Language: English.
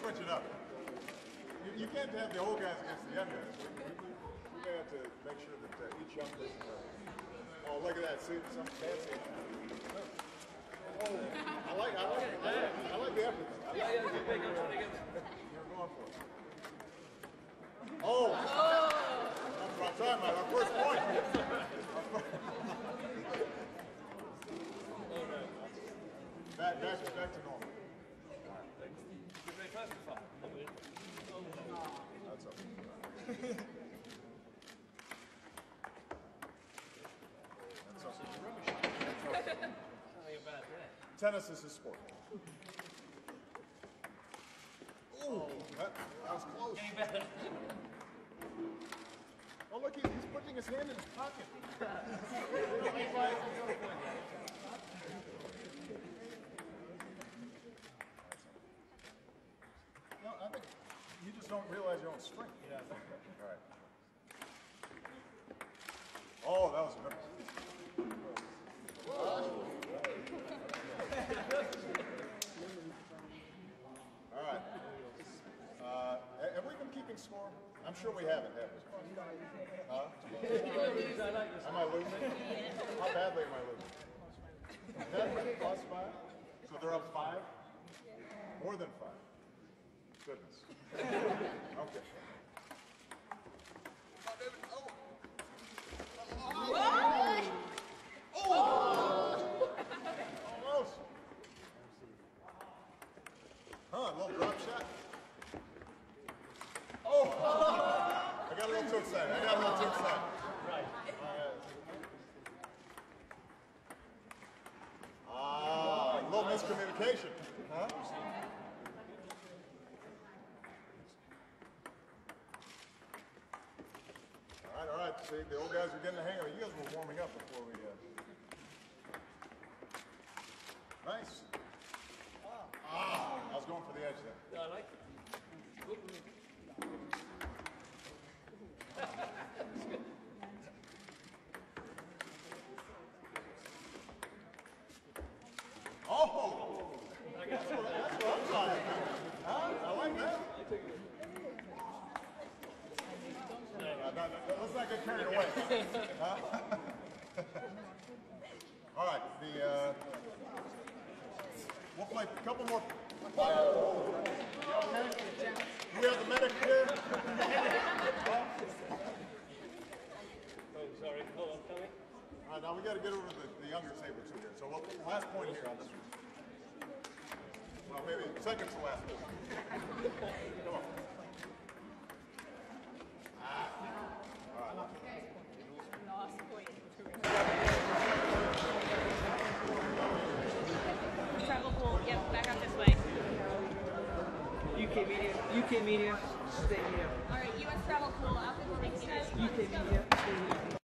switch it up. You can't have the old guys against the young guys. We have to make sure that each young person. Oh, look at that! See, some fancy. Oh, I like the effort. You're going for it. Oh! That's what I'm talking about. Our first point. Back to normal. That's okay. Tennis is his sport. Oh, that was close. Oh, look, he's putting his hand in his pocket. No, I think you just don't realize your own strength. Yeah. All right. Oh, that was good. All right. Have we been keeping score? I'm sure we haven't, have we? Huh? Am I losing? How badly am I losing? 10 plus 5? So they're up 5? More than 5? Goodness. Okay. Almost. Huh, a little drop shot. Oh! I got a little too excited. Right. A little miscommunication. Huh? All right. See, the old guys are getting the hang of it. You guys were warming up before we... Nice. I was going for the edge there. Yeah, I like it. Oh! That's what I'm talking about. Huh? I like that. Let's not get carried away. Huh? All right, we'll play a couple more. Okay? Do we have the medic here? Oh, sorry. Hold on, tell me. All right, now we got to get over to the younger saber too here. So last point here on this one. Well, maybe second to last point. Come on. Travel pool, yep, back out this way. UK media, stay here. Alright, US travel pool, out the UK media, stay here.